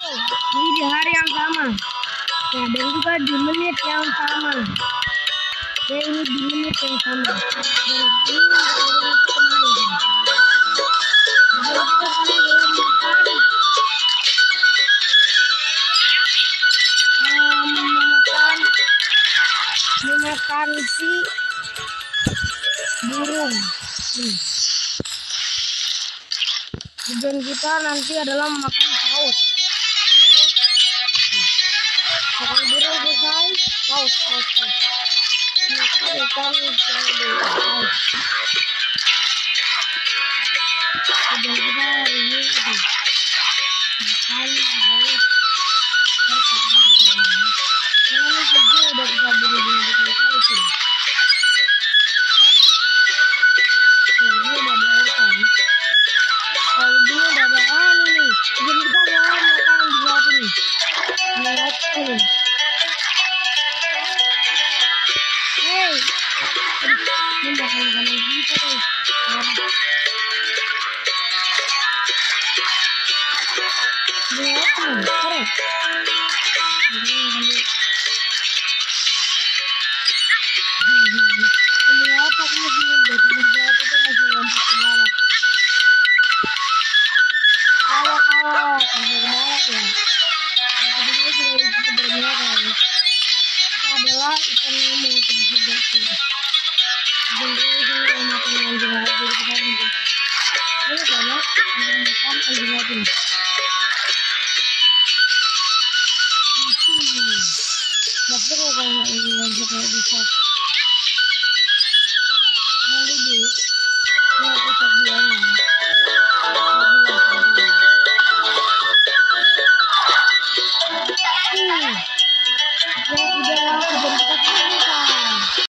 Ini di hari yang sama. Nah, dan juga di menit yang sama. Ya, ini di menit yang sama. Dan ini kemarin. Jadi kita memakan si burung. Tujuan kita nanti adalah memakan paus. Makan burung selesai, paus. Makan ikan paus. Tujuan kita hari ini itu makan paus. Karena ini juga udah kita buru-buru kali sih. Ini udah ada air kan. Kalau dulu udah ada nih. Jadi kita mau makan di laut ini. Laut ini. Hey, ini makan kita tuh. Laut ini, keren. Ini apa kamu bingung deh? Ini jawab itu masih lompat ke darat. Awak, masuk ke darat ya. Tapi juga sudah itu bermerah. Itu adalah ikan nemo itu juga tuh. Dan ini juga makan anjing laut jadi kita ini. Ini banyak untuk makan anjing laut ini. Gak seru kalau anjing laut kayak bisa. Nanti di pusat dianya. Yang udah